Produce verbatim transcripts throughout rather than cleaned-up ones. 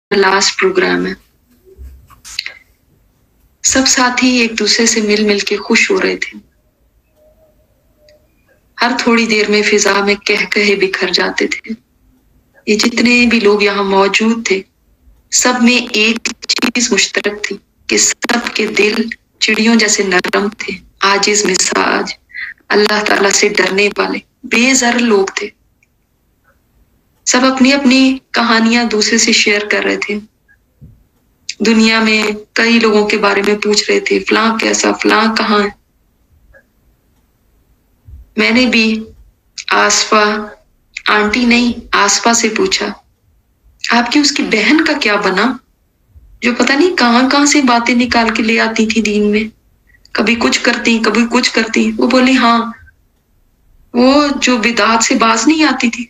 Last programme है। सब साथी एक दूसरे से मिल मिल के खुश हो रहे थे। हर थोड़ी देर में फिजा में कह कहे बिखर जाते थे। ये जितने भी लोग यहाँ मौजूद थे, सब में एक चीज मुश्तरक थी कि सबके दिल चिड़ियों जैसे नरम थे, आजिज मिजाज, अल्लाह ताला से डरने वाले बेज़र लोग थे। सब अपनी अपनी कहानियां दूसरे से शेयर कर रहे थे। दुनिया में कई लोगों के बारे में पूछ रहे थे, फलां कैसा, फलां कहाँ है। मैंने भी आसफा आंटी नहीं आसफा से पूछा, आपकी उसकी बहन का क्या बना, जो पता नहीं कहाँ कहाँ से बातें निकाल के ले आती थी दीन में, कभी कुछ करती कभी कुछ करती। वो बोली हाँ, वो जो बिदात से बाज नहीं आती थी।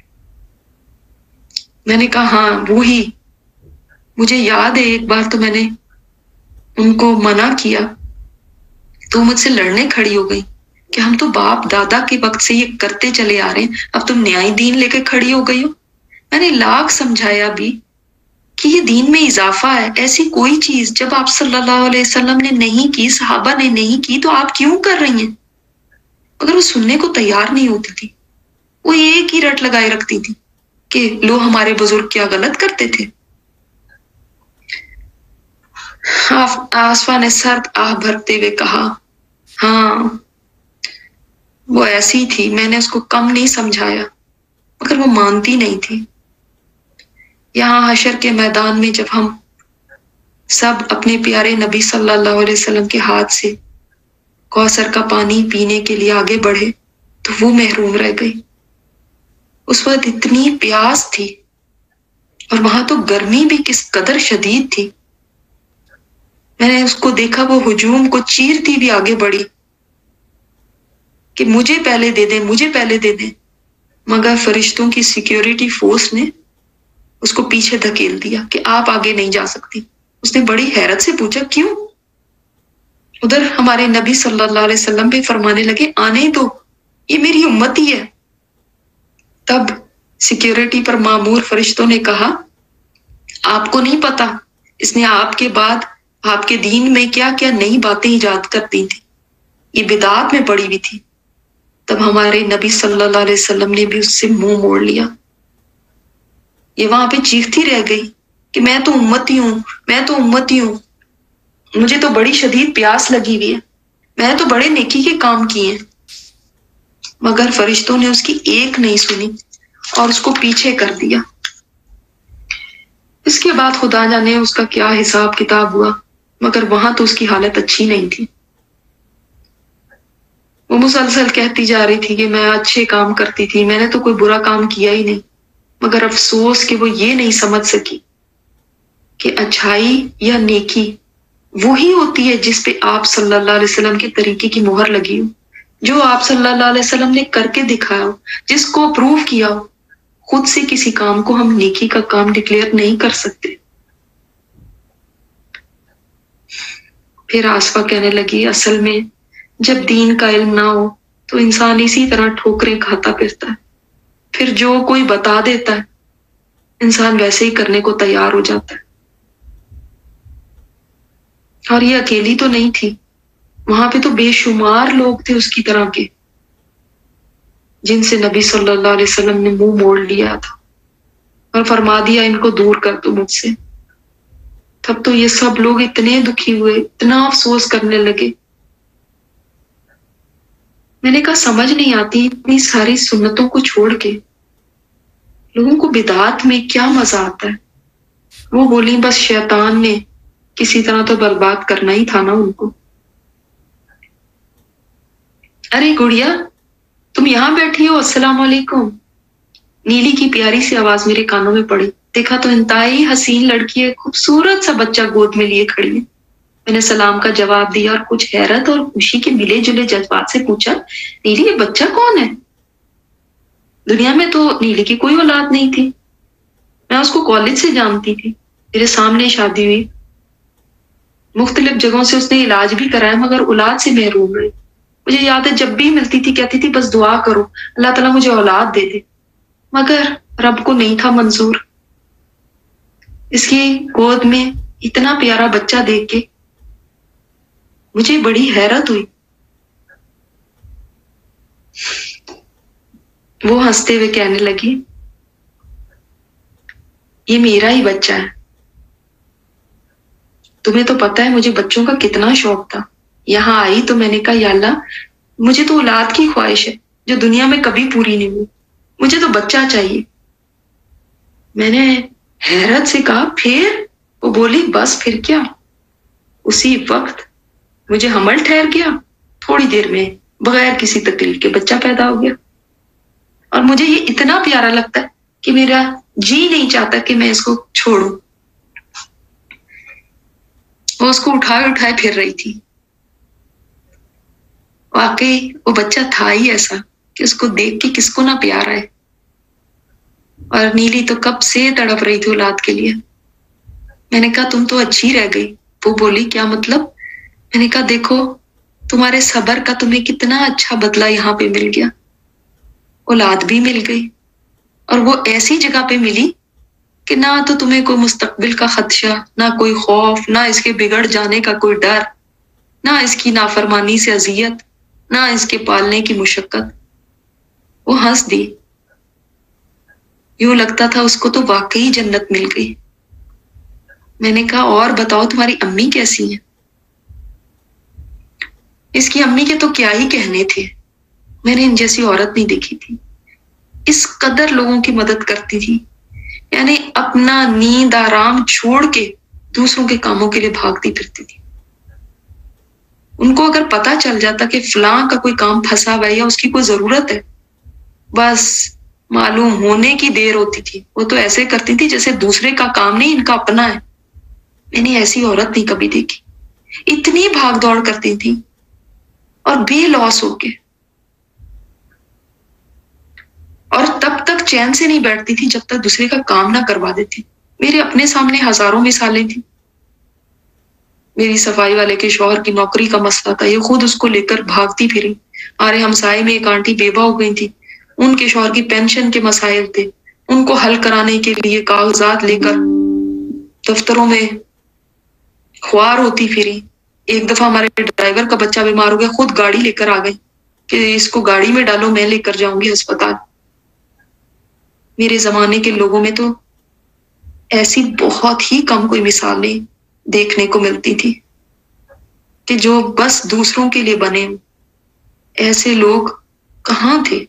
मैंने कहा हाँ वो ही। मुझे याद है एक बार तो मैंने उनको मना किया तो मुझसे लड़ने खड़ी हो गई कि हम तो बाप दादा के वक्त से ये करते चले आ रहे हैं, अब तुम न्याय दीन लेके खड़ी हो गई हो। मैंने लाख समझाया भी कि ये दीन में इजाफा है, ऐसी कोई चीज जब आप सल्लल्लाहु अलैहि वसल्लम ने नहीं की, सहाबा ने नहीं की, तो आप क्यों कर रही हैं। मगर वो सुनने को तैयार नहीं होती थी। वो एक ही रट लगाए रखती थी कि लो हमारे बुजुर्ग क्या गलत करते थे। आसफा ने सर्द आह भरते हुए कहा, हाँ वो ऐसी थी, मैंने उसको कम नहीं समझाया, मगर वो मानती नहीं थी। यहाँ हशर के मैदान में जब हम सब अपने प्यारे नबी सल्लल्लाहु अलैहि वसल्लम के हाथ से कौसर का पानी पीने के लिए आगे बढ़े तो वो महरूम रह गई। उस वक्त इतनी प्यास थी और वहां तो गर्मी भी किस कदर शदीद थी। मैंने उसको देखा, वो हुजूम को चीरती भी आगे बढ़ी कि मुझे पहले दे दे, मुझे पहले दे दे, मगर फरिश्तों की सिक्योरिटी फोर्स ने उसको पीछे धकेल दिया कि आप आगे नहीं जा सकती। उसने बड़ी हैरत से पूछा क्यों। उधर हमारे नबी सल्लल्लाहु अलैहि वसल्लम भी फरमाने लगे, आने दो, ये मेरी उम्मत ही है। तब सिक्योरिटी पर मामूर फरिश्तों ने कहा, आपको नहीं पता इसने आपके बाद आपके दीन में क्या क्या नई बातें ईजाद कर दी थी, ये बिदात में पड़ी हुई थी। तब हमारे नबी सल्लल्लाहु अलैहि वसल्लम ने भी उससे मुंह मोड़ लिया। ये वहां पे चीखती रह गई कि मैं तो उम्मती हूं, मैं तो उम्मती हूं, मुझे तो बड़ी शदीद प्यास लगी हुई है, मैं तो बड़े नेकी के काम किए हैं। मगर फरिश्तों ने उसकी एक नहीं सुनी और उसको पीछे कर दिया। इसके बाद खुदा जाने उसका क्या हिसाब किताब हुआ, मगर वहां तो उसकी हालत अच्छी नहीं थी। वो मुसलसल कहती जा रही थी कि मैं अच्छे काम करती थी, मैंने तो कोई बुरा काम किया ही नहीं। मगर अफसोस कि वो ये नहीं समझ सकी कि अच्छाई या नेकी वही होती है जिस पे आप सल्लल्लाहु अलैहि वसल्लम के तरीके की मोहर लगी हो, जो आप सल्लल्लाहु अलैहि वसल्लम ने करके दिखाया हो, जिसको अप्रूव किया हो। खुद से किसी काम को हम नेकी का काम डिक्लेयर नहीं कर सकते। फिर आसफा कहने लगी, असल में जब दीन का इल्म ना हो तो इंसान इसी तरह ठोकरें खाता फिरता है। फिर जो कोई बता देता है इंसान वैसे ही करने को तैयार हो जाता है। और ये अकेली तो नहीं थी, वहां पे तो बेशुमार लोग थे उसकी तरह के, जिनसे नबी सल्लल्लाहु अलैहि वसल्लम ने मुंह मोड़ लिया था और फरमा दिया इनको दूर कर दो मुझसे। तब तो ये सब लोग इतने दुखी हुए, इतना अफसोस करने लगे। मैंने कहा समझ नहीं आती इतनी सारी सुन्नतों को छोड़ के लोगों को बिदात में क्या मजा आता है। वो बोली बस शैतान ने किसी तरह तो बर्बाद करना ही था ना उनको। अरे गुड़िया तुम यहाँ बैठी हो, अस्सलाम वालेकुम। नीली की प्यारी सी आवाज मेरे कानों में पड़ी। देखा तो इंतहाई हसीन लड़की है, खूबसूरत सा बच्चा गोद में लिए खड़ी है। मैंने सलाम का जवाब दिया और कुछ हैरत और खुशी के मिले जुले जज्बात से पूछा, नीली ये बच्चा कौन है। दुनिया में तो नीली की कोई औलाद नहीं थी, मैं उसको कॉलेज से जानती थी, मेरे सामने शादी हुई, मुख्तलिफ जगहों से उसने इलाज भी कराया, मगर औलाद से महरूम रही। मुझे याद है जब भी मिलती थी कहती थी बस दुआ करो अल्लाह ताला मुझे औलाद दे दे, मगर रब को नहीं था मंजूर। اس کی گود میں اتنا پیارا بچہ دیکھ کے مجھے بڑی حیرت ہوئی. وہ ہنستے ہوئے کہنے لگی یہ میرا ہی بچہ ہے. تمہیں تو پتا ہے مجھے بچوں کا کتنا شوق تھا. یہاں آئی تو میں نے کہا یا اللہ مجھے تو اولاد کی خواہش ہے جو دنیا میں کبھی پوری نہیں ہوئی. مجھے تو بچہ چاہیے. میں نے حیرت سے کہا پھر؟ وہ بولی بس پھر کیا. اسی وقت مجھے حمل ٹھہر گیا. تھوڑی دیر میں بغیر کسی تکلیف کے بچہ پیدا ہو گیا. اور مجھے یہ اتنا پیارا لگتا ہے کہ میرا جی نہیں چاہتا کہ میں اس کو چھوڑوں. وہ اس کو اٹھائے اٹھائے پھر رہی تھی. واقعی وہ بچہ تھا ہی ایسا کہ اس کو دیکھ کے کس کو نہ پیار آئے. اور نیلی تو کب سے تڑپ رہی تھی اولاد کے لیے. میں نے کہا تم تو اچھی رہ گئی. وہ بولی کیا مطلب؟ میں نے کہا دیکھو تمہارے صبر کا تمہیں کتنا اچھا بدلہ یہاں پہ مل گیا. اولاد بھی مل گئی اور وہ ایسی جگہ پہ ملی کہ نہ تو تمہیں کوئی مستقبل کا خدشہ، نہ کوئی خوف، نہ اس کے بگڑ جانے کا کوئی ڈر، نہ اس کی نافرمانی سے اذیت، نہ اس کے پالنے کی مشقت. وہ ہنس دی. یوں لگتا تھا اس کو تو واقعی جنت مل گئی. میں نے کہا اور بتاؤ تمہاری امی کیسی ہیں؟ اس کی امی کے تو کیا ہی کہنے تھے. میں نے ان جیسی عورت نہیں دیکھی تھی. اس قدر لوگوں کی مدد کرتی تھی، یعنی اپنا نیند آرام چھوڑ کے دوسروں کے کاموں کے لیے بھاگتی پھرتی تھی. ان کو اگر پتا چل جاتا کہ فلاں کا کوئی کام پھنسا ہوا ہے یا اس کی کوئی ضرورت ہے، بس معلوم ہونے کی دیر ہوتی تھی. وہ تو ایسے کرتی تھی جیسے دوسرے کا کام نہیں ان کا اپنا ہے. میں نے ایسی عورت نہیں کبھی دیکھی. اتنی بھاگ دوڑ کرتی تھی اور بے لوس ہو کے، اور تب تک چین سے نہیں بیٹھتی تھی جب تک دوسرے کا کام نہ کروا دیتی. میرے اپنے سامنے ہزاروں مثالیں تھیں. میری صفائی والے کے شوہر کی نوکری کا مسئلہ تھا، یہ خود اس کو لے کر بھاگتی پھری. ہمارے ہمسائے میں ایک آنٹی بیوہ ہو گئی تھی، ان کے شوہر کی پینشن کے مسائل تھے، ان کو حل کرانے کے لیے کاغذات لے کر دفتروں میں خوار ہوتی پھری. ایک دفعہ ہمارے ڈرائیور کا بچہ بیمار ہو گیا، خود گاڑی لے کر آ گئی کہ اس کو گاڑی میں ڈالو، میں لے کر جاؤں گی ہسپتال. میرے زمانے کے لوگوں میں تو ایسی بہت ہی کم کوئی مثالیں دیکھنے کو ملتی تھی کہ جو بس دوسروں کے لیے بنے. ایسے لوگ کہاں تھے؟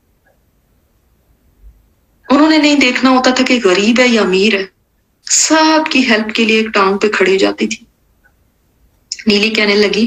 انہوں نے نہیں دیکھنا ہوتا تھا کہ غریب ہے یا امیر ہے، سب کی ہیلپ کے لیے ایک ٹانگ پہ کھڑی ہو جاتی تھی. نیلی کہنے لگی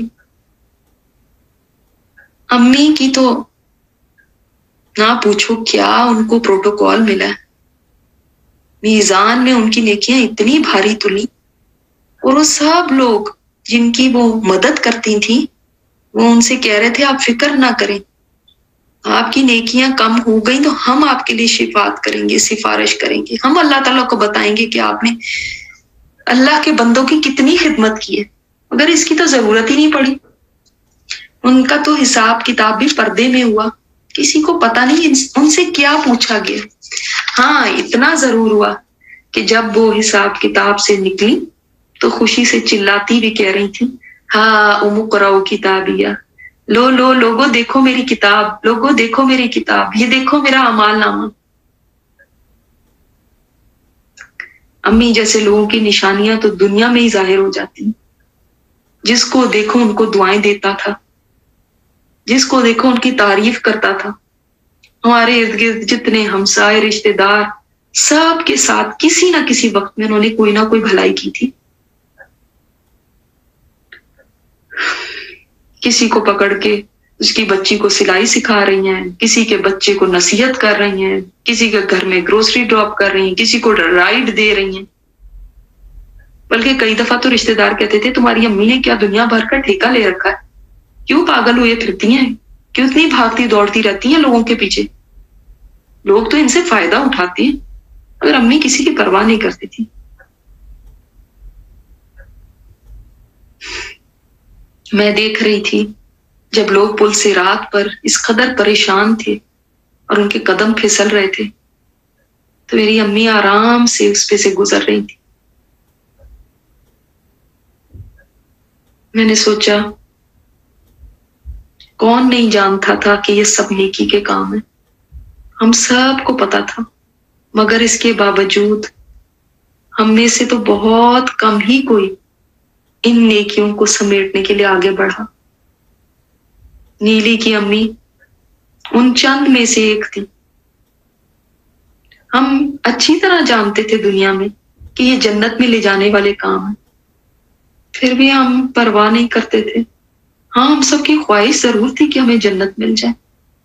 امی کی تو نہ پوچھو کیا ان کو پروٹوکول ملا ہے. میزان میں ان کی نیکیاں اتنی بھاری تلی، اور وہ سب لوگ جن کی وہ مدد کرتی تھیں وہ ان سے کہہ رہے تھے آپ فکر نہ کریں، آپ کی نیکیاں کم ہو گئی تو ہم آپ کے لیے شفاعت کریں گے، سفارش کریں گے. ہم اللہ تعالیٰ کو بتائیں گے کہ آپ نے اللہ کے بندوں کی کتنی خدمت کی ہے، مگر اس کی تو ضرورت ہی نہیں پڑی. ان کا تو حساب کتاب بھی پردے میں ہوا، کسی کو پتا نہیں ان سے کیا پوچھا گیا. ہاں اتنا ضرور ہوا کہ جب وہ حساب کتاب سے نکلی تو خوشی سے چلاتی بھی کہہ رہی تھی ہاں ام قرؤ کتابیہ، لو لو لوگوں دیکھو میری کتاب، لوگوں دیکھو میری کتاب، یہ دیکھو میرا اعمال نامہ. امی جیسے لوگوں کی نشانیاں تو دنیا میں ہی ظاہر ہو جاتی ہیں. جس کو دیکھو ان کو دعائیں دیتا تھا، جس کو دیکھو ان کی تعریف کرتا تھا. ہمارے ارد گرد جتنے ہمسائے رشتے دار، سب کے ساتھ کسی نہ کسی وقت میں انہوں نے کوئی نہ کوئی بھلائی کی تھی. کسی کو پکڑ کے اس کی بچی کو سلائی سکھا رہی ہیں، کسی کے بچے کو نصیحت کر رہی ہیں، کسی کے گھر میں گروسری ڈراپ کر رہی ہیں، کسی کو رائڈ دے رہی ہیں. بلکہ کئی دفعہ تو رشتے دار کہتے تھے تمہاری امی نے کیا دنیا بھر کا ٹھیکہ لے رکھا ہے، کیوں پاگل ہوئے پھرتی ہیں، کیوں اتنی بھاگتی دوڑتی رہتی ہیں لوگوں کے پیچھے. لوگ تو ان سے فائدہ اٹھاتے ہیں، مگر امی کسی کی پرواہ نہیں کرتی تھی. میں دیکھ رہی تھی جب لوگ پل سے رات پر اس قدر پریشان تھے اور ان کے قدم پھسل رہے تھے تو میری امی آرام سے اس پہ سے گزر رہی تھی. میں نے سوچا کون نہیں جانتا تھا کہ یہ سب نیکی کے کام ہیں، ہم سب کو پتا تھا، مگر اس کے باوجود ہم میں سے تو بہت کم ہی کوئی ان نیکیوں کو سمیٹنے کے لیے آگے بڑھا۔ نیلی کی امی ان چند میں سے ایک تھی۔ ہم اچھی طرح جانتے تھے دنیا میں کہ یہ جنت میں لے جانے والے کام ہیں، پھر بھی ہم پرواہ نہیں کرتے تھے۔ ہاں، ہم سب کی خواہش ضرور تھی کہ ہمیں جنت مل جائے۔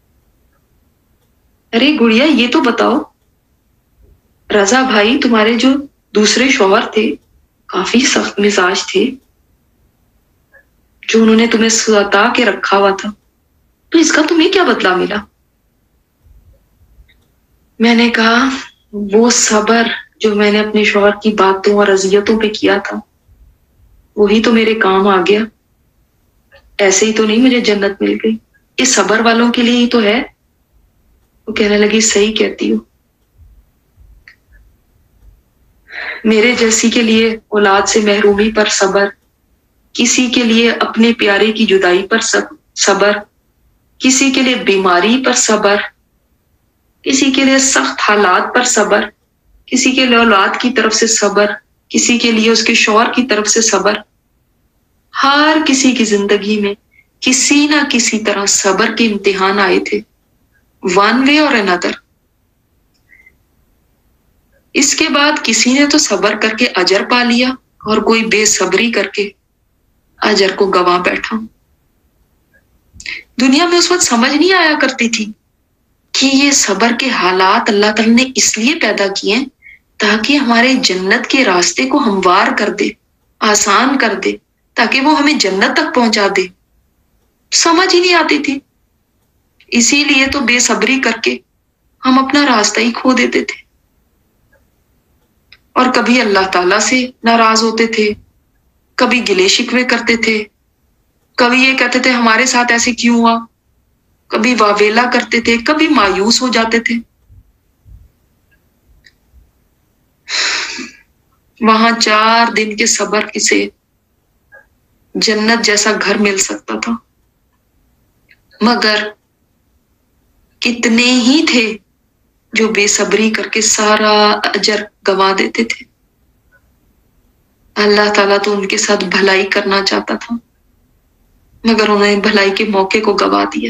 ارے گڑیا، یہ تو بتاؤ، رضا بھائی تمہارے جو دوسرے شوہر تھے کافی سخت مزاج تھے، جو انہوں نے تمہیں ستا کے رکھا ہوا تھا، تو اس کا تمہیں کیا بدلہ ملا؟ میں نے کہا وہ صبر جو میں نے اپنے شوہر کی باتوں اور اذیتوں پہ کیا تھا وہی تو میرے کام آ گیا، ایسے ہی تو نہیں مجھے جنت مل گئی، یہ صبر والوں کے لیے ہی تو ہے۔ وہ کہنے لگی صحیح کہتی ہو، میرے جیسی کے لیے اولاد سے محرومی پر صبر، کسی کے لیے اپنے پیارے کی جدائی پر صبر، کسی کے لیے بیماری پر صبر، کسی کے لیے سخت حالات پر صبر، کسی کے لیے اولاد کی طرف سے صبر، کسی کے لیے اس کے شوہر کی طرف سے صبر۔ ہر کسی کی زندگی میں کسی نہ کسی طرح صبر کے امتحان آئے تھے، ون وے اور انادر۔ اس کے بعد کسی نے تو صبر کر کے اجر پا لیا اور کوئی بے صبری کر کے اجر کو گوا بیٹھا۔ دنیا میں اس وقت سمجھ نہیں آیا کرتی تھی کہ یہ صبر کے حالات اللہ تعالیٰ نے اس لیے پیدا کیے ہیں تاکہ ہمارے جنت کے راستے کو ہموار کر دے، آسان کر دے، تاکہ وہ ہمیں جنت تک پہنچا دے۔ سمجھ ہی نہیں آتی تھی، اسی لیے تو بے صبری کر کے ہم اپنا راستہ ہی کھو دیتے تھے، اور کبھی اللہ تعالیٰ سے ناراض ہوتے تھے، کبھی گلے شکوے کرتے تھے، کبھی یہ کہتے تھے ہمارے ساتھ ایسے کیوں ہوا، کبھی واویلا کرتے تھے، کبھی مایوس ہو جاتے تھے۔ وہاں چار دن کے صبر سے جنت جیسا گھر مل سکتا تھا، مگر کتنے ہی تھے جو بے صبری کر کے سارا اجر گوا دیتے تھے۔ اللہ تعالیٰ تو ان کے ساتھ بھلائی کرنا چاہتا تھا، مگر انہوں نے بھلائی کے موقع کو گوا دیا۔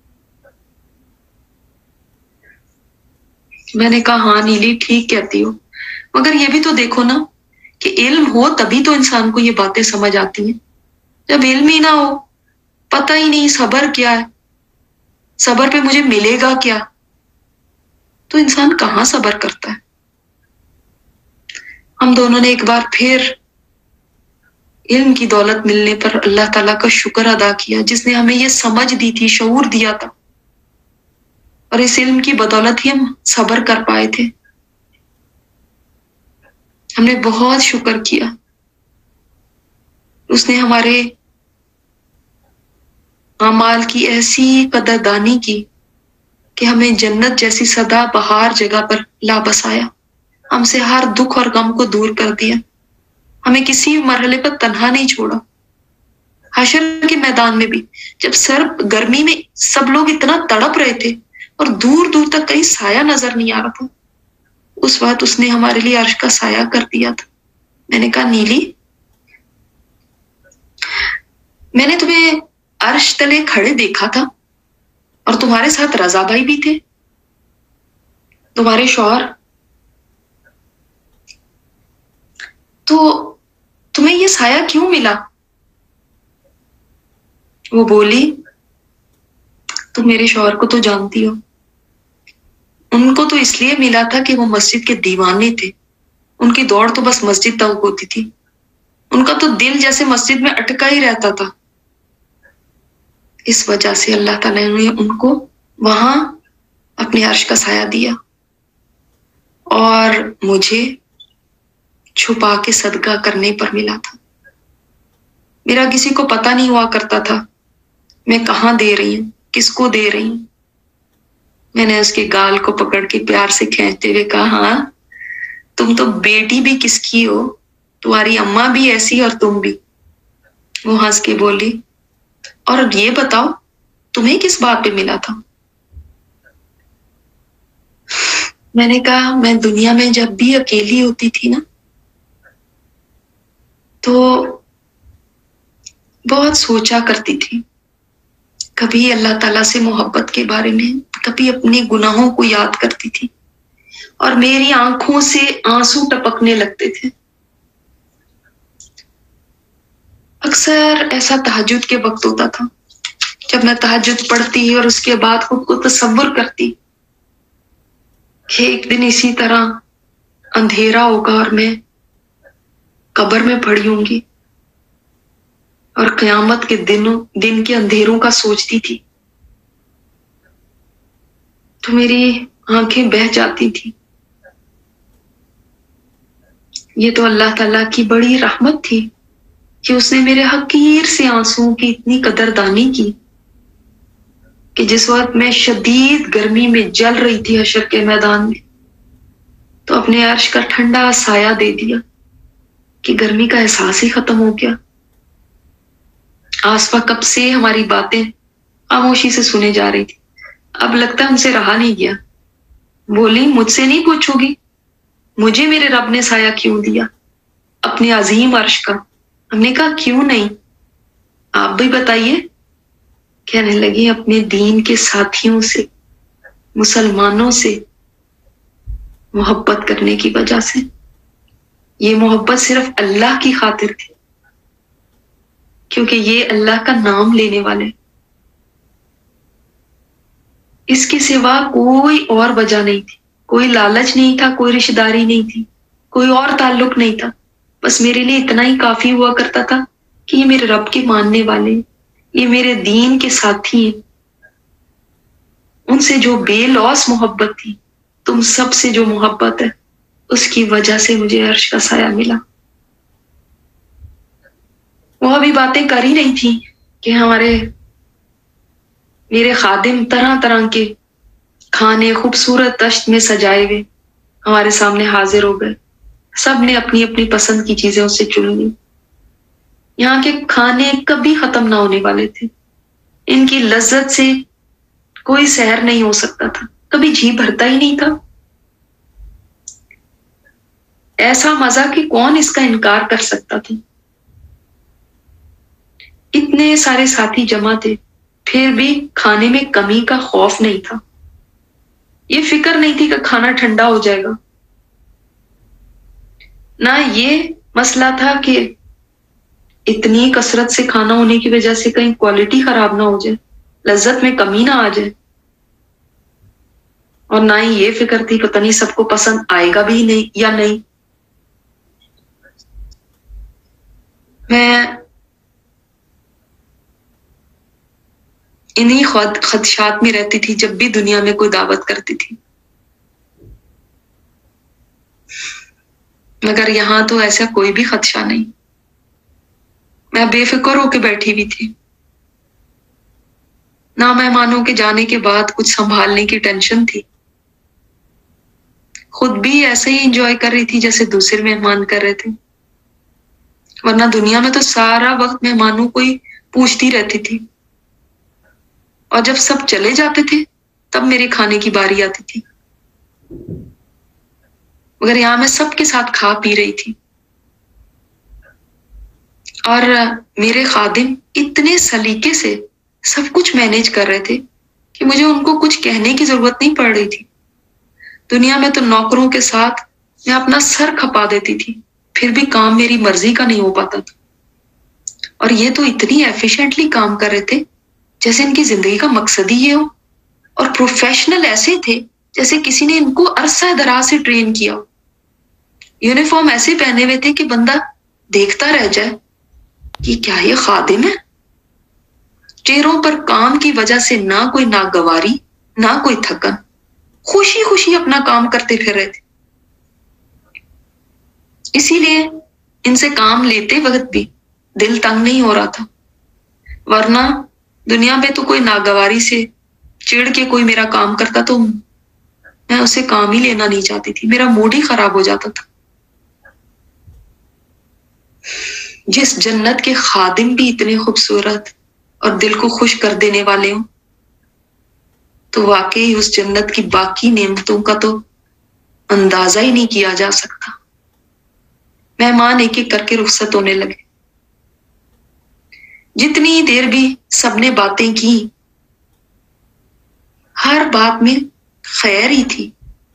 میں نے کہا ہاں نیلی ٹھیک کہتی ہو، مگر یہ بھی تو دیکھو نا کہ علم ہو تبھی تو انسان کو یہ باتیں سمجھ آتی ہیں۔ جب علم ہی نہ ہو، پتہ ہی نہیں صبر کیا ہے، صبر پہ مجھے ملے گا کیا، تو انسان کہاں صبر کرتا ہے۔ ہم دونوں نے ایک بار پھر علم کی دولت ملنے پر اللہ تعالیٰ کا شکر ادا کیا، جس نے ہمیں یہ سمجھ دی تھی، شعور دیا تھا، اور اس علم کی بدولت ہی ہم صبر کر پائے تھے۔ ہم نے بہت شکر کیا، اس نے ہمارے اعمال کی ایسی قدردانی کی کہ ہمیں جنت جیسی سدا بہار جگہ پر لا بسایا، ہم سے ہر دکھ اور غم کو دور کر دیا، ہمیں کسی مرحلے پر تنہا نہیں چھوڑا۔ حشر کے میدان میں بھی جب سرد گرمی میں سب لوگ اتنا تڑپ رہے تھے اور دور دور تک کہیں سایہ نظر نہیں آ رہا تھا، اس وقت اس نے ہمارے لیے عرش کا سایہ کر دیا تھا۔ میں نے کہا نیلی، میں نے تمہیں عرش تلے کھڑے دیکھا تھا، اور تمہارے ساتھ رضا بھائی بھی تھے، تمہارے شوہر، تو تمہیں یہ سایہ کیوں ملا؟ وہ بولی تم میرے شوہر کو تو جانتی ہو، ان کو تو اس لیے ملا تھا کہ وہ مسجد کے دیوانے تھے، ان کی دوڑ تو بس مسجد تک ہوتی تھی، ان کا تو دل جیسے مسجد میں اٹکا ہی رہتا تھا۔ اس وجہ سے اللہ تعالیٰ نے ان کو وہاں اپنے عرش کا سایہ دیا، اور مجھے چھپا کے صدقہ کرنے پر ملا تھا۔ میرا کسی کو پتہ نہیں ہوا کرتا تھا میں کہاں دے رہی ہوں، کس کو دے رہی ہوں۔ میں نے اس کے گال کو پکڑ کے پیار سے کھینچتے ہوئے کہا ہاں تم تو بیٹی بھی کس کی ہو، تمہاری اماں بھی ایسی اور تم بھی۔ وہ ہنس کے بولی اور یہ بتاؤ تمہیں کس بات پہ ملا تھا؟ میں نے کہا میں دنیا میں جب بھی اکیلی ہوتی تھی نا تو بہت سوچا کرتی تھی، کبھی اللہ تعالیٰ سے محبت کے بارے میں، کبھی اپنے گناہوں کو یاد کرتی تھی اور میری آنکھوں سے آنسو ٹپکنے لگتے تھے۔ اکثر ایسا تہجد کے وقت ہوتا تھا جب میں تہجد پڑھتی اور اس کے بعد خود کو تصور کرتی کہ ایک دن اسی طرح اندھیرا ہوگا اور میں قبر میں پڑی ہوں گی اور قیامت کے دنوں دن کے اندھیروں کا سوچتی تھی تو میری آنکھیں بہہ جاتی تھی۔ یہ تو اللہ تعالیٰ کی بڑی رحمت تھی کہ اس نے میرے حقیر سے آنسوؤں کی اتنی قدردانی کی کہ جس وقت میں شدید گرمی میں جل رہی تھی حشر کے میدان میں تو اپنے عرش کا ٹھنڈا سایہ دے دیا کہ گرمی کا احساس ہی ختم ہو گیا۔ آسفا کب سے ہماری باتیں خاموشی سے سنے جا رہی تھی، اب لگتا ہم سے رہا نہیں گیا۔ بولی مجھ سے نہیں پوچھو گی مجھے میرے رب نے سایہ کیوں دیا اپنے عظیم عرش کا؟ ہم نے کہا کیوں نہیں، آپ بھی بتائیے۔ کہنے لگی اپنے دین کے ساتھیوں سے، مسلمانوں سے محبت کرنے کی وجہ سے۔ یہ محبت صرف اللہ کی خاطر تھی کیونکہ یہ اللہ کا نام لینے والے، اس کے سوا کوئی اور وجہ نہیں تھی، کوئی لالچ نہیں تھا، کوئی رشتہ داری نہیں تھی، کوئی اور تعلق نہیں تھا۔ بس میرے لیے اتنا ہی کافی ہوا کرتا تھا کہ یہ میرے رب کے ماننے والے، یہ میرے دین کے ساتھی ہیں۔ ان سے جو بے لوث محبت تھی، تم سب سے جو محبت ہے، اس کی وجہ سے مجھے عرش کا سایہ ملا۔ وہ ابھی باتیں کر ہی نہیں تھی کہ ہمارے میرے خادم طرح طرح کے کھانے خوبصورت دشت میں سجائے ہوئے ہمارے سامنے حاضر ہو گئے۔ سب نے اپنی اپنی پسند کی چیزیں اس سے چن لی۔ یہاں کے کھانے کبھی ختم نہ ہونے والے تھے، ان کی لذت سے کوئی سحر نہیں ہو سکتا تھا، کبھی جی بھرتا ہی نہیں تھا۔ ایسا مزہ کہ کون اس کا انکار کر سکتا تھا۔ اتنے سارے ساتھی جمع تھے، پھر بھی کھانے میں کمی کا خوف نہیں تھا۔ یہ فکر نہیں تھی کہ کھانا ٹھنڈا ہو جائے گا، نہ یہ مسئلہ تھا کہ اتنی کثرت سے کھانا ہونے کی وجہ سے کہیں کوالٹی خراب نہ ہو جائے، لذت میں کمی نہ آ جائے، اور نہ ہی یہ فکر تھی پتہ نہیں سب کو پسند آئے گا بھی نہیں یا نہیں۔ میں انہی خود خدشات میں رہتی تھی جب بھی دنیا میں کوئی دعوت کرتی تھی، مگر یہاں تو ایسا کوئی بھی خدشہ نہیں۔ میں بے فکر ہو کے بیٹھی ہوئی تھی، نہ مہمانوں کے جانے کے بعد کچھ سنبھالنے کی ٹینشن تھی، خود بھی ایسے ہی انجوائے کر رہی تھی جیسے دوسرے مہمان کر رہے تھے، ورنہ دنیا میں تو سارا وقت مہمانوں کو ہی پوچھتی رہتی تھی، اور جب سب چلے جاتے تھے تب میرے کھانے کی باری آتی تھی، مگر یہاں میں سب کے ساتھ کھا پی رہی تھی، اور میرے خادم اتنے سلیقے سے سب کچھ مینیج کر رہے تھے کہ مجھے ان کو کچھ کہنے کی ضرورت نہیں پڑ رہی تھی۔ دنیا میں تو نوکروں کے ساتھ میں اپنا سر کھپا دیتی تھی، پھر بھی کام میری مرضی کا نہیں ہو پاتا تھا، اور یہ تو اتنی ایفیشینٹلی کام کر رہے تھے جیسے ان کی زندگی کا مقصد ہی یہ ہو، اور پروفیشنل ایسے تھے جیسے کسی نے ان کو عرصہ دراز سے ٹرین کیا ہو۔ یونیفارم ایسے پہنے ہوئے تھے کہ بندہ دیکھتا رہ جائے کہ کیا یہ خادم ہے۔ چہروں پر کام کی وجہ سے نہ کوئی ناگواری، نہ کوئی تھکن، خوشی خوشی اپنا کام کرتے پھر رہے تھے۔ اسی لیے ان سے کام لیتے وقت بھی دل تنگ نہیں ہو رہا تھا، ورنہ دنیا میں تو کوئی ناگواری سے چڑ کے کوئی میرا کام کرتا تو میں اسے کام ہی لینا نہیں چاہتی تھی، میرا موڈ ہی خراب ہو جاتا تھا۔ جس جنت کے خادم بھی اتنے خوبصورت اور دل کو خوش کر دینے والے ہوں، تو واقعی اس جنت کی باقی نعمتوں کا تو اندازہ ہی نہیں کیا جا سکتا۔ مہمان ایک ایک کر کے رخصت ہونے لگے۔ جتنی دیر بھی سب نے باتیں کی، ہر بات میں خیر ہی تھی،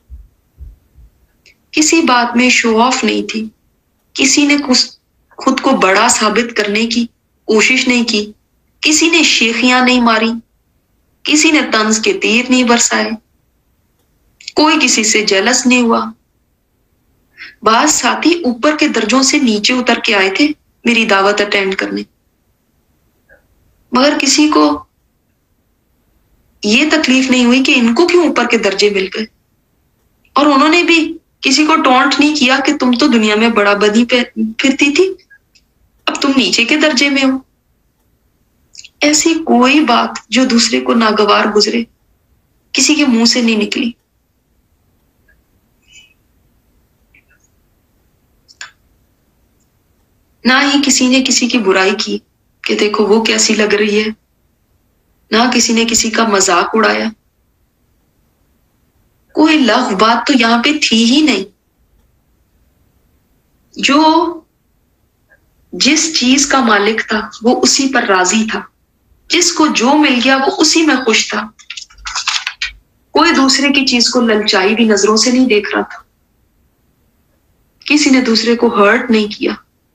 کسی بات میں شو آف نہیں تھی، کسی نے خود کو بڑا ثابت کرنے کی کوشش نہیں کی، کسی نے شیخیاں نہیں ماری، کسی نے طنز کے تیر نہیں برسائے، کوئی کسی سے جیلس نہیں ہوا۔ بعض ساتھی اوپر کے درجوں سے نیچے اتر کے آئے تھے میری دعوت اٹینڈ کرنے، مگر کسی کو یہ تکلیف نہیں ہوئی کہ ان کو کیوں اوپر کے درجے مل گئے، اور انہوں نے بھی کسی کو ٹونٹ نہیں کیا کہ تم تو دنیا میں بڑا بدی پھرتی تھی، اب تم نیچے کے درجے میں ہو۔ ایسی کوئی بات جو دوسرے کو ناگوار گزرے کسی کے منہ سے نہیں نکلی۔ نہ ہی کسی نے کسی کی برائی کی کہ دیکھو وہ کیسی لگ رہی ہے، نہ کسی نے کسی کا مذاق اڑایا، کوئی لغو بات تو یہاں پہ تھی ہی نہیں۔ جو جس چیز کا مالک تھا وہ اسی پر راضی تھا، جس کو جو مل گیا وہ اسی میں خوش تھا، کوئی دوسرے کی چیز کو للچائی بھی نظروں سے نہیں دیکھ رہا تھا، کسی نے دوسرے کو ہرٹ نہیں کیا،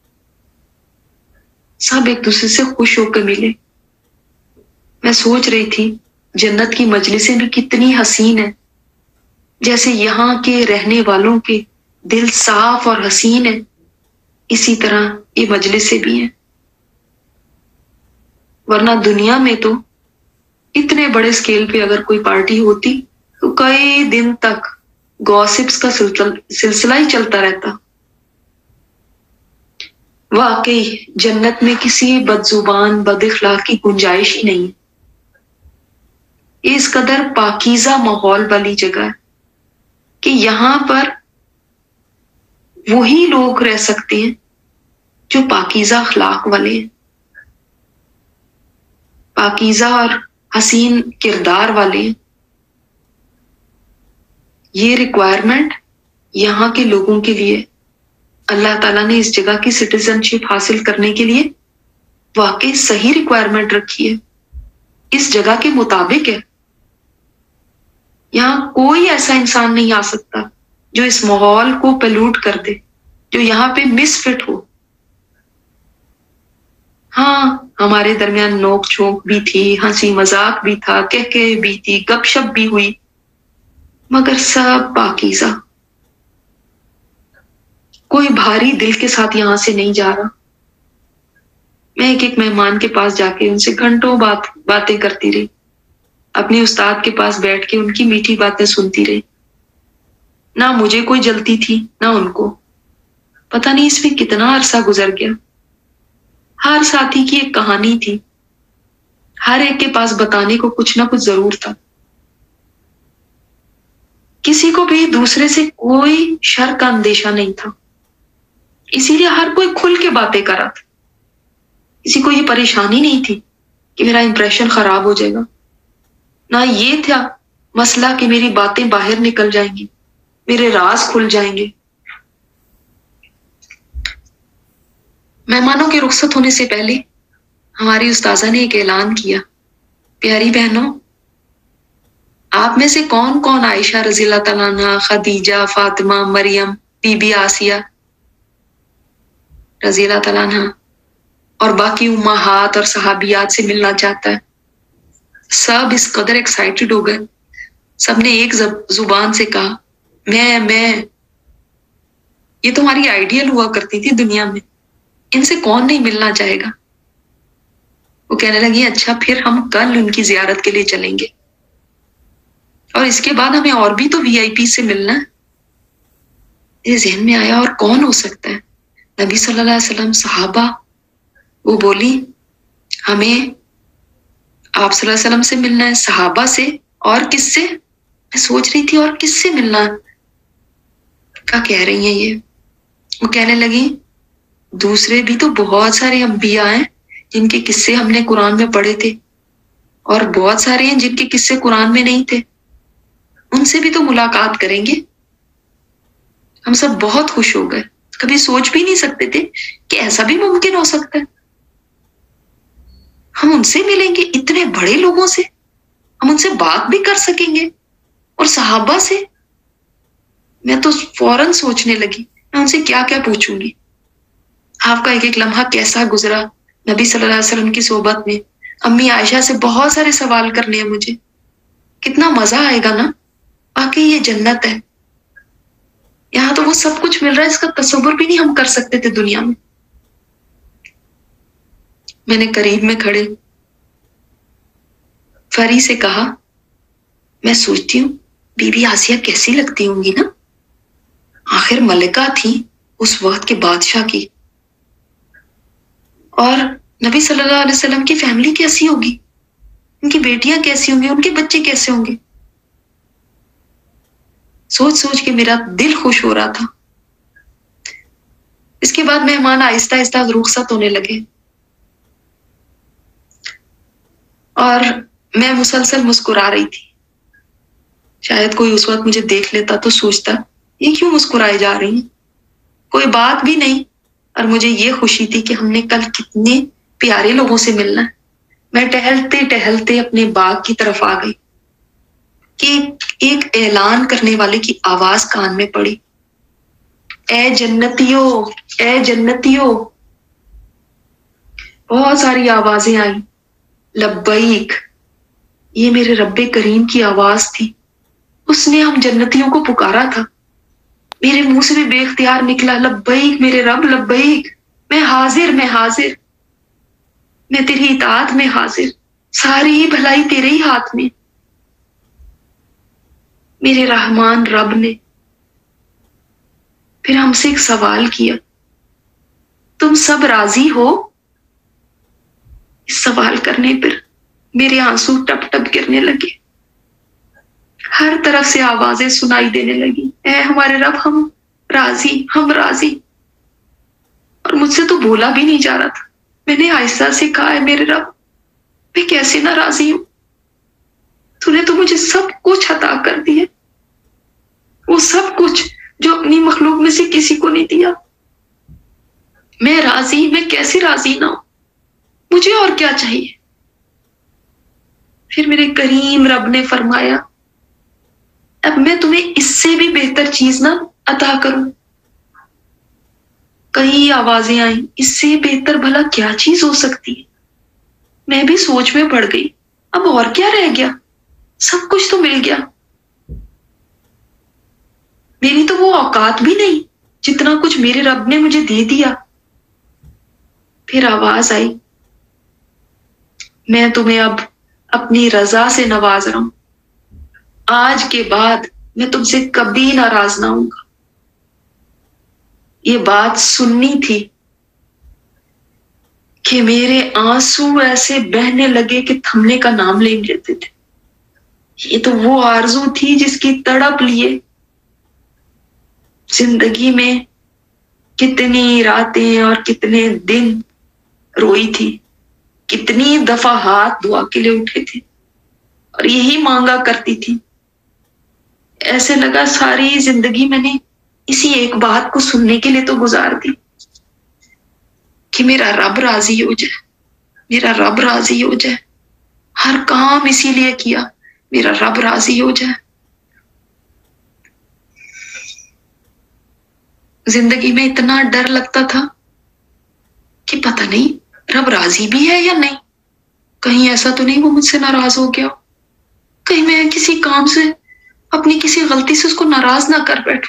سب ایک دوسرے سے خوش ہو کے ملے۔ میں سوچ رہی تھی جنت کی مجلسیں بھی کتنی حسین ہیں، جیسے یہاں کے رہنے والوں کے دل صاف اور حسین ہیں، اسی طرح یہ مجلسیں بھی ہیں۔ ورنہ دنیا میں تو اتنے بڑے سکیل پہ اگر کوئی پارٹی ہوتی تو کئی دن تک گوسپس کا سلسلہ ہی چلتا رہتا۔ واقعی جنت میں کسی بد زبان بد اخلاق کی گنجائش ہی نہیں ہے۔ یہ اس قدر پاکیزہ ماحول والی جگہ ہے کہ یہاں پر وہی لوگ رہ سکتے ہیں جو پاکیزہ اخلاق والے ہیں، پاکیزہ اور حسین کردار والے ہیں۔ یہ ریکوائرمنٹ یہاں کے لوگوں کے لیے اللہ تعالیٰ نے اس جگہ کی سٹیزن شپ حاصل کرنے کے لیے واقعی صحیح ریکوائرمنٹ رکھی ہے، اس جگہ کے مطابق ہے۔ یہاں کوئی ایسا انسان نہیں آ سکتا جو اس ماحول کو پیلوٹ کر دے، جو یہاں پہ مس فٹ ہو۔ ہاں ہمارے درمیان نوک جھونک بھی تھی، ہنسی مذاق بھی تھا، کہکہے بھی تھی، گپ شپ بھی ہوئی، مگر سب پاکیزہ۔ کوئی بھاری دل کے ساتھ یہاں سے نہیں جا رہا۔ میں ایک ایک مہمان کے پاس جا کے ان سے گھنٹوں بات باتیں کرتی رہی، اپنے استاد کے پاس بیٹھ کے ان کی میٹھی باتیں سنتی رہی۔ نہ مجھے کوئی جلتی تھی نہ ان کو۔ پتہ نہیں اس میں کتنا عرصہ گزر گیا۔ ہر ساتھی کی ایک کہانی تھی، ہر ایک کے پاس بتانے کو کچھ نہ کچھ ضرور تھا۔ کسی کو بھی دوسرے سے کوئی شر کا اندیشہ نہیں تھا، اسی لیے ہر کوئی کھل کے باتیں کر رہا تھا۔ کسی کو یہ پریشانی نہیں تھی کہ میرا امپریشن خراب ہو جائے گا، نہ یہ تھا مسئلہ کہ میری باتیں باہر نکل جائیں گی، میرے راز کھل جائیں گے۔ مہمانوں کے رخصت ہونے سے پہلے ہماری استاذہ نے ایک اعلان کیا، پیاری بہنوں، آپ میں سے کون کون عائشہ رضی اللہ تعالیٰ عنہا، خدیجہ، فاطمہ، مریم، بی بی آسیہ رضی اللہ تعالیٰ عنہا اور باقی امہات اور صحابیات سے ملنا چاہتا ہے؟ سب اس قدر ایکسائٹڈ ہو گئے، سب نے ایک زبان سے کہا میں میں یہ تمہاری آئیڈیل ہوا کرتی تھی دنیا میں، ان سے کون نہیں ملنا چاہے گا؟ وہ کہنے لگی اچھا پھر ہم کل ان کی زیارت کے لیے چلیں گے، اور اس کے بعد ہمیں اور بھی تو وی آئی پی سے ملنا ہے۔ میرے ذہن میں آیا اور کون ہو سکتا ہے؟ نبی صلی اللہ علیہ وسلم، صحابہ۔ وہ بولی ہمیں آپ صلی اللہ علیہ وسلم سے ملنا ہے، صحابہ سے، اور کس سے؟ میں سوچ رہی تھی اور کس سے ملنا ہے؟ کیا کہہ رہی ہیں یہ؟ وہ کہنے لگی دوسرے بھی تو بہت سارے انبیاء ہیں جن کے قصے ہم نے قرآن میں پڑھے تھے، اور بہت سارے ہیں جن کے قصے قرآن میں نہیں تھے، ان سے بھی تو ملاقات کریں گے۔ ہم سب بہت خوش ہو گئے، کبھی سوچ بھی نہیں سکتے تھے کہ ایسا بھی ممکن ہو سکتا ہے۔ ہم ان سے ملیں گے، اتنے بڑے لوگوں سے، ہم ان سے بات بھی کر سکیں گے، اور صحابہ سے۔ میں تو فوراً سوچنے لگی میں ان سے کیا کیا پوچھوں گی۔ آپ کا ایک ایک لمحہ کیسا گزرا نبی صلی اللہ علیہ وسلم کی صحبت میں۔ امی عائشہ سے بہت سارے سوال کرنے ہیں مجھے، کتنا مزہ آئے گا نا، واقعی یہ جنت ہے۔ یہاں تو وہ سب کچھ مل رہا ہے، اس کا تصور بھی نہیں ہم کر سکتے تھے دنیا میں۔ میں نے قریب میں کھڑے فری سے کہا، میں سوچتی ہوں بی بی آسیہ کیسی لگتی ہوں گی نا، آخر ملکہ تھی اس وقت کے بادشاہ کی، اور نبی صلی اللہ علیہ وسلم کی فیملی کیسی ہوگی، ان کی بیٹیاں کیسی ہوں گی، ان کے بچے کیسے ہوں گے۔ سوچ سوچ کے میرا دل خوش ہو رہا تھا۔ اس کے بعد مہمان آہستہ آہستہ رخصت ہونے لگے، اور میں مسلسل مسکرا رہی تھی۔ شاید کوئی اس وقت مجھے دیکھ لیتا تو سوچتا یہ کیوں مسکرائے جا رہی ہیں، کوئی بات بھی نہیں، اور مجھے یہ خوشی تھی کہ ہم نے کل کتنے پیارے لوگوں سے ملنا ہے۔ میں ٹہلتے ٹہلتے اپنے باغ کی طرف آ گئی کہ ایک اعلان کرنے والے کی آواز کان میں پڑی، اے جنتیوں، اے جنتیوں۔ بہت ساری آوازیں آئیں، لبیک، یہ میرے رب کریم کی آواز تھی، اس نے ہم جنتیوں کو پکارا تھا۔ میرے منہ سے بھی بے اختیار نکلا، لبیک میرے رب، لبیک، میں حاضر، میں حاضر، میں تیری اطاعت میں حاضر، ساری بھلائی تیرے ہی ہاتھ میں۔ میرے رحمان رب نے پھر ہم سے ایک سوال کیا، تم سب راضی ہو؟ اس سوال کرنے پر میرے آنسو ٹپ ٹپ گرنے لگے، ہر طرف سے آوازیں سنائی دینے لگی، اے ہمارے رب، ہم راضی، ہم راضی۔ اور مجھ سے تو بولا بھی نہیں جا رہا تھا۔ میں نے آہستہ سے کہا، ہے میرے رب، میں کیسے ناراضی ہوں، تو نے تو مجھے سب کچھ عطا کر دیا، وہ سب کچھ جو اپنی مخلوق میں سے کسی کو نہیں دیا۔ میں راضی، میں کیسے راضی نہ ہوں، مجھے اور کیا چاہیے۔ پھر میرے کریم رب نے فرمایا، اب میں تمہیں اس سے بھی بہتر چیز نہ عطا کروں۔ کئی آوازیں آئیں، اس سے بہتر بھلا کیا چیز ہو سکتی ہے۔ میں بھی سوچ میں پڑ گئی، اب اور کیا رہ گیا، سب کچھ تو مل گیا، میری تو وہ اوقات بھی نہیں جتنا کچھ میرے رب نے مجھے دے دیا۔ پھر آواز آئی، میں تمہیں اب اپنی رضا سے نواز رہا ہوں، آج کے بعد میں تم سے کبھی ناراض نہ ہوں گا۔ یہ بات سننی تھی کہ میرے آنسو ایسے بہنے لگے کہ تھمنے کا نام لے لیتے تھے۔ یہ تو وہ آرزو تھی جس کی تڑپ لیے زندگی میں کتنی راتیں اور کتنے دن روئی تھی، کتنی دفعہ ہاتھ دعا کے لیے اٹھے تھے اور یہی مانگا کرتی تھی۔ ایسے لگا ساری زندگی میں نے اسی ایک بات کو سننے کے لیے تو گزار دی کہ میرا رب راضی ہو جائے، میرا رب راضی ہو جائے، ہر کام اسی لیے کیا، میرا رب راضی ہو جائے۔ زندگی میں اتنا ڈر لگتا تھا کہ پتہ نہیں رب راضی بھی ہے یا نہیں، کہیں ایسا تو نہیں وہ مجھ سے ناراض ہو گیا، کہیں میں کسی کام سے، اپنی کسی غلطی سے اس کو ناراض نہ کر بیٹھوں۔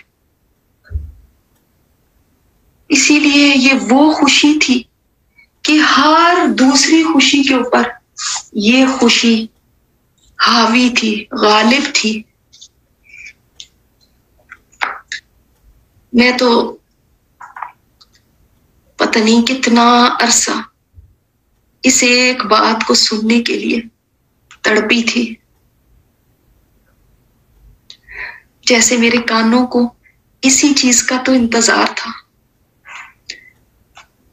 اسی لیے یہ وہ خوشی تھی کہ ہر دوسری خوشی کے اوپر یہ خوشی حاوی تھی، غالب تھی۔ میں تو پتہ نہیں کتنا عرصہ اس ایک بات کو سننے کے لیے تڑپی تھی، جیسے میرے کانوں کو اسی چیز کا تو انتظار تھا۔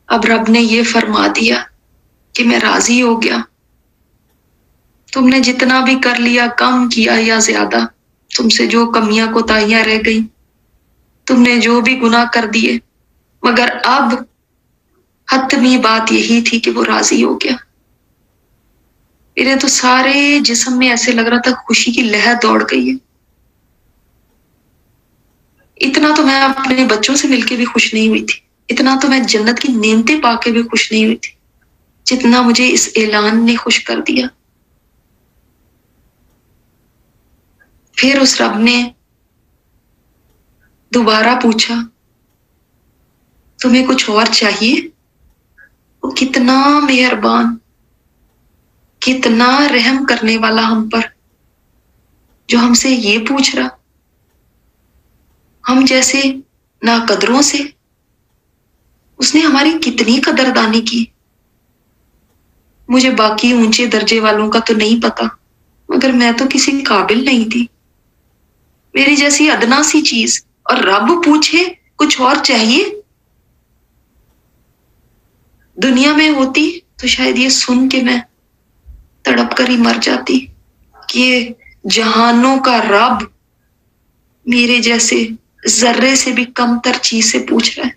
اب رب نے یہ فرما دیا کہ میں راضی ہو گیا، تم نے جتنا بھی کر لیا، کم کیا یا زیادہ، تم سے جو کمیاں کوتاہیاں رہ گئی، تم نے جو بھی گناہ کر دیے، مگر اب حتمی بات یہی تھی کہ وہ راضی ہو گیا۔ میرے تو سارے جسم میں ایسے لگ رہا تھا خوشی کی لہر دوڑ گئی ہے۔ اتنا تو میں اپنے بچوں سے مل کے بھی خوش نہیں ہوئی تھی، اتنا تو میں جنت کی نعمتیں پا کے بھی خوش نہیں ہوئی تھی، جتنا مجھے اس اعلان نے خوش کر دیا۔ پھر اس رب نے دوبارہ پوچھا، تمہیں کچھ اور چاہیے؟ وہ کتنا مہربان، کتنا رحم کرنے والا ہم پر، جو ہم سے یہ پوچھ رہا۔ ہم جیسے ناقدروں سے اس نے ہماری کتنی قدردانی کی۔ مجھے باقی اونچے درجے والوں کا تو نہیں پتا، مگر میں تو کسی قابل نہیں تھی، میری جیسی ادنا سی چیز، اور رب پوچھے کچھ اور چاہیے۔ دنیا میں ہوتی تو شاید یہ سن کے میں تڑپ کر ہی مر جاتی کہ جہانوں کا رب میرے جیسے ذرے سے بھی کم تر چیز سے پوچھ رہا ہے۔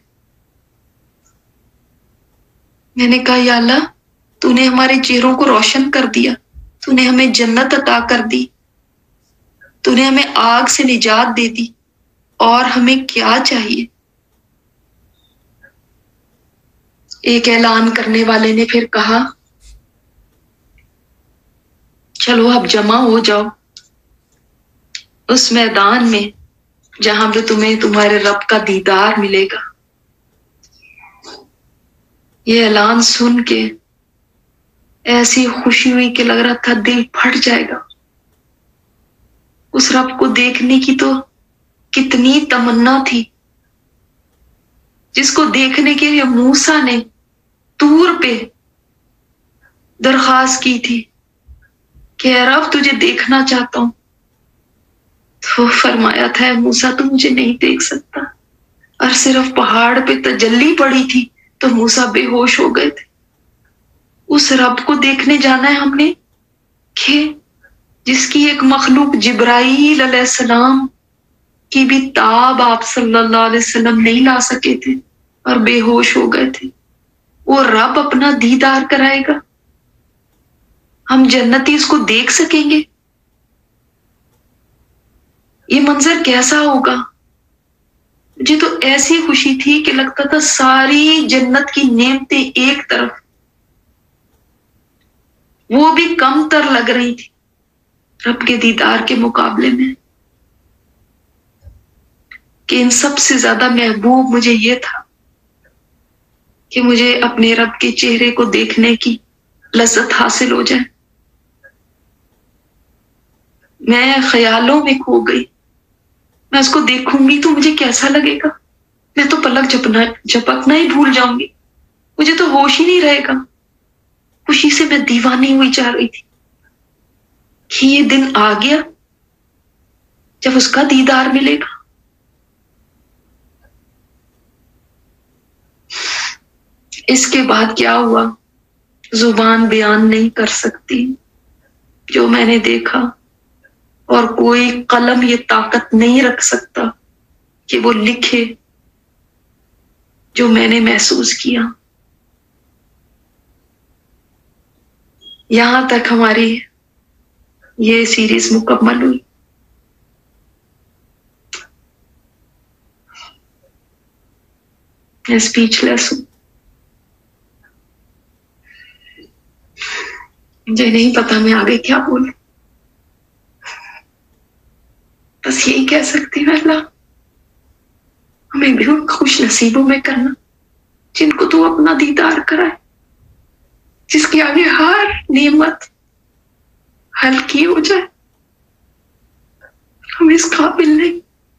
میں نے کہا یا اللہ، تو نے ہمارے چہروں کو روشن کر دیا، تو نے ہمیں جنت عطا کر دی، تو نے ہمیں آگ سے نجات دے دی، اور ہمیں کیا چاہیے؟ ایک اعلان کرنے والے نے پھر کہا، چلو اب جمع ہو جاؤ اس میدان میں جہاں پہ تمہیں تمہارے رب کا دیدار ملے گا۔ یہ اعلان سن کے ایسی خوشی ہوئی کہ لگ رہا تھا دل پھٹ جائے گا۔ اس رب کو دیکھنے کی تو کتنی تمنا تھی، جس کو دیکھنے کے لیے موسیٰ نے طور پہ درخواست کی تھی کہ اے رب تجھے دیکھنا چاہتا ہوں، تو فرمایا تھا اے موسیٰ تو مجھے نہیں دیکھ سکتا، اور صرف پہاڑ پہ تجلی پڑی تھی تو موسیٰ بے ہوش ہو گئے تھے۔ اس رب کو دیکھنے جانا ہے ہم نے، کہ جس کی ایک مخلوق جبرائیل علیہ السلام کی بھی تاب آپ صلی اللہ علیہ وسلم نہیں لا سکے تھے اور بے ہوش ہو گئے تھے، وہ رب اپنا دیدار کرائے گا۔ ہم جنتی اس کو دیکھ سکیں گے۔ یہ منظر کیسا ہوگا؟ مجھے تو ایسی خوشی تھی کہ لگتا تھا ساری جنت کی نعمتیں ایک طرف، وہ بھی کم تر لگ رہی تھی رب کے دیدار کے مقابلے میں، کہ ان سب سے زیادہ محبوب مجھے یہ تھا کہ مجھے اپنے رب کے چہرے کو دیکھنے کی لذت حاصل ہو جائے۔ میں خیالوں میں کھو گئی، میں اس کو دیکھوں گی تو مجھے کیسا لگے گا؟ میں تو پلک جھپنا جھپکنا ہی بھول جاؤں گی، مجھے تو ہوش ہی نہیں رہے گا۔ خوشی سے میں دیوانی ہوئی جا رہی تھی کہ یہ دن آ گیا جب اس کا دیدار ملے گا۔ اس کے بعد کیا ہوا زبان بیان نہیں کر سکتی، جو میں نے دیکھا، اور کوئی قلم یہ طاقت نہیں رکھ سکتا کہ وہ لکھے جو میں نے محسوس کیا۔ یہاں تک ہماری یہ سیریز مکمل ہوئی۔ میں اسپیچ لیس ہوں، مجھے نہیں پتا میں آگے کیا بولوں، بس یہی کہہ سکتی ہوں اللہ ہمیں بھی ان خوش نصیبوں میں کرنا جن کو تو اپنا دیدار کرائے، جس کے آگے ہر نعمت ہلکی ہو جائے۔ ہم اس قابل نہیں،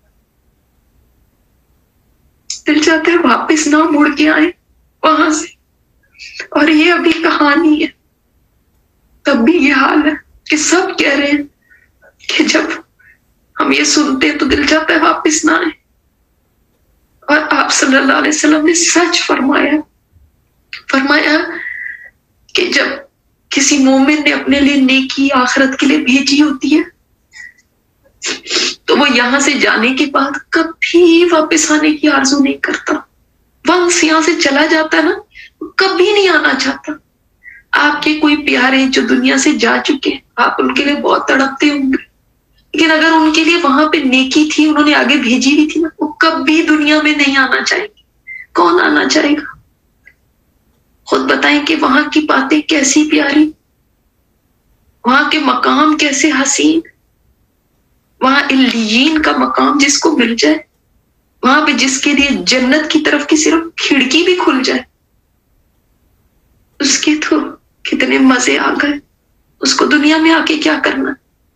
دل چاہتا ہے واپس نہ مڑ کے آئے وہاں سے، اور یہ ابھی کہانی ہے، تب بھی یہ حال ہے کہ سب کہہ رہے ہیں کہ جب ہم یہ سنتے ہیں تو دل چاہتا ہے واپس نہ آئے، اور آپ صلی اللہ علیہ وسلم نے سچ فرمایا فرمایا کہ جب کسی مومن نے اپنے لیے نیکی آخرت کے لیے بھیجی ہوتی ہے تو وہ یہاں سے جانے کے بعد کبھی واپس آنے کی آرزو نہیں کرتا. وقت یہاں سے چلا جاتا ہے نا، کبھی نہیں آنا چاہتا. آپ کے کوئی پیارے جو دنیا سے جا چکے، آپ ان کے لیے بہت تڑپتے ہوں گے، لیکن اگر ان کے لیے وہاں پہ نیکی تھی، انہوں نے آگے بھیجی بھی تھی نا، وہ کبھی دنیا میں نہیں آنا چاہیں گے. کون آنا چاہے گا؟ خود بتائیں کہ وہاں کی باتیں کیسی پیاری، وہاں کے مقام کیسے حسین، وہاں علیین کا مقام جس کو مل جائے، وہاں پہ جس کے لیے جنت کی طرف کی صرف کھڑکی بھی کھل جائے، اس کے تو کتنے مزے آ گئے. اس کو دنیا میں آ کے کیا کرنا.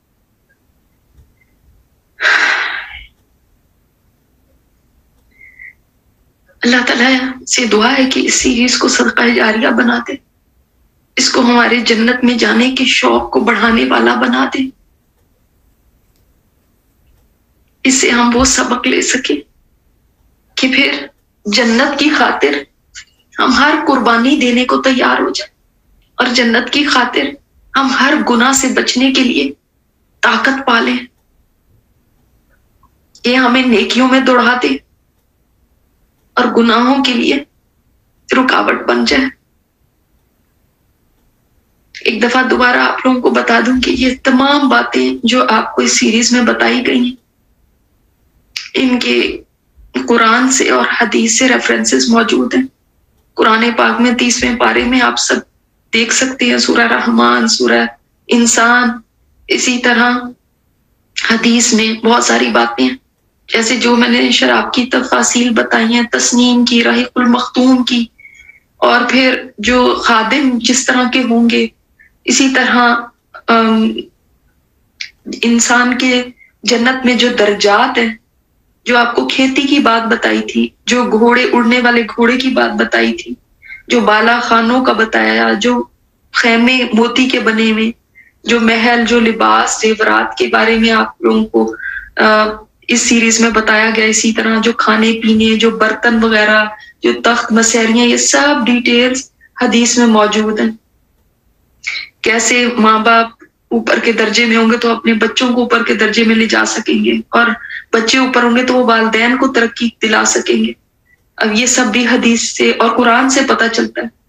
اللہ تعالیٰ سے دعا ہے کہ اس سیریز کو صدقہ جاریہ بنا دے، اس کو ہمارے جنت میں جانے کے شوق کو بڑھانے والا بنا دے، اس سے ہم وہ سبق لے سکیں کہ پھر جنت کی خاطر ہم ہر قربانی دینے کو تیار ہو جائیں، اور جنت کی خاطر ہم ہر گناہ سے بچنے کے لیے طاقت پالیں. یہ ہمیں نیکیوں میں دوڑا دے اور گناہوں کے لیے رکاوٹ بن جائے. ایک دفعہ دوبارہ آپ لوگوں کو بتا دوں کہ یہ تمام باتیں جو آپ کو اس سیریز میں بتائی گئی ہیں، ان کے قرآن سے اور حدیث سے ریفرنسز موجود ہیں. قرآن پاک میں تیسویں پارے میں آپ سب دیکھ سکتے ہیں سورہ رحمان، سورہ انسان، اسی طرح حدیث میں بہت ساری باتیں ہیں، جیسے جو میں نے شراب کی تفاصیل بتائی ہیں، تسنیم کی، رحیق المختوم کی، اور پھر جو خادم جس طرح کے ہوں گے، اسی طرح انسان کے جنت میں جو درجات ہیں، جو آپ کو کھیتی کی بات بتائی تھی، جو گھوڑے اڑنے والے گھوڑے کی بات بتائی تھی، جو بالا خانوں کا بتایا، جو خیمے موتی کے بنے ہوئے، جو محل، جو لباس، زیورات کے بارے میں آپ لوگوں کو اس سیریز میں بتایا گیا. اسی طرح جو کھانے پینے، جو برتن وغیرہ، جو تخت مسیریاں، یہ سب ڈیٹیلز حدیث میں موجود ہیں. کیسے ماں باپ اوپر کے درجے میں ہوں گے تو اپنے بچوں کو اوپر کے درجے میں لے جا سکیں گے، اور بچے اوپر ہوں گے تو وہ والدین کو ترقی دلا سکیں گے. اب یہ سب بھی حدیث سے اور قرآن سے پتہ چلتا ہے.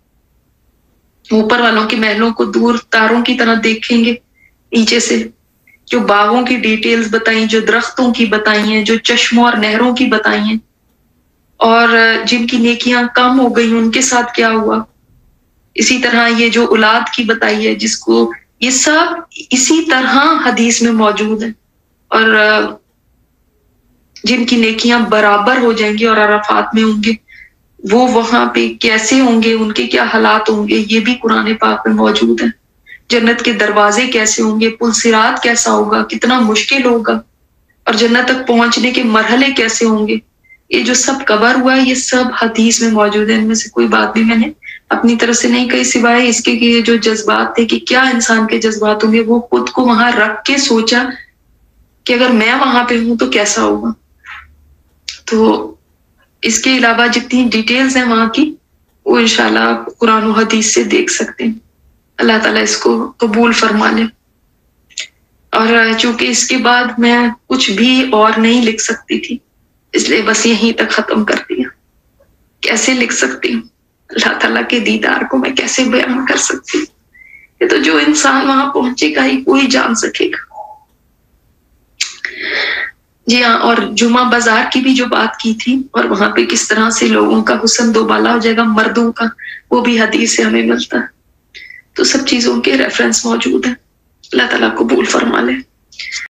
اوپر والوں کے محلوں کو دور تاروں کی طرح دیکھیں گے، نیچے سے جو باغوں کی ڈیٹیلز بتائیں، جو درختوں کی بتائی ہیں، جو چشموں اور نہروں کی بتائی ہیں، اور جن کی نیکیاں کم ہو گئی ان کے ساتھ کیا ہوا. اسی طرح یہ جو اولاد کی بتائی ہے، جس کو یہ سب اسی طرح حدیث میں موجود ہے. اور جن کی نیکیاں برابر ہو جائیں گی اور عرفات میں ہوں گے، وہ وہاں پہ کیسے ہوں گے، ان کے کیا حالات ہوں گے، یہ بھی قرآن پاک میں موجود ہے. جنت کے دروازے کیسے ہوں گے، پل صراط کیسا ہوگا، کتنا مشکل ہوگا، اور جنت تک پہنچنے کے مرحلے کیسے ہوں گے، یہ جو سب کور ہوا ہے، یہ سب حدیث میں موجود ہے. ان میں سے کوئی بات بھی میں نے اپنی طرف سے نہیں کہی، سوائے اس کے کہ یہ جو جذبات تھے کہ کیا انسان کے جذبات ہوں گے، وہ خود کو وہاں رکھ کے سوچا کہ اگر میں وہاں پہ ہوں تو کیسا ہوگا. تو اس کے علاوہ جتنی ڈیٹیلز ہیں وہاں کی، وہ انشاءاللہ آپ قرآن و حدیث سے دیکھ سکتے ہیں. اللہ تعالیٰ اس کو قبول فرما لے. اور چونکہ اس کے بعد میں کچھ بھی اور نہیں لکھ سکتی تھی، اس لیے بس یہیں تک ختم کر دیا. کیسے لکھ سکتی ہوں؟ اللہ تعالیٰ کے دیدار کو میں کیسے بیان کر سکتی ہوں؟ یہ تو جو انسان وہاں پہنچے گا ہی کوئی جان سکے گا. جی ہاں، اور جمعہ بازار کی بھی جو بات کی تھی، اور وہاں پہ کس طرح سے لوگوں کا حسن دوبالا ہو جائے گا مردوں کا، وہ بھی حدیث سے ہمیں ملتا ہے. تو سب چیزوں کے ریفرنس موجود ہیں. اللہ تعالیٰ قبول فرما لے.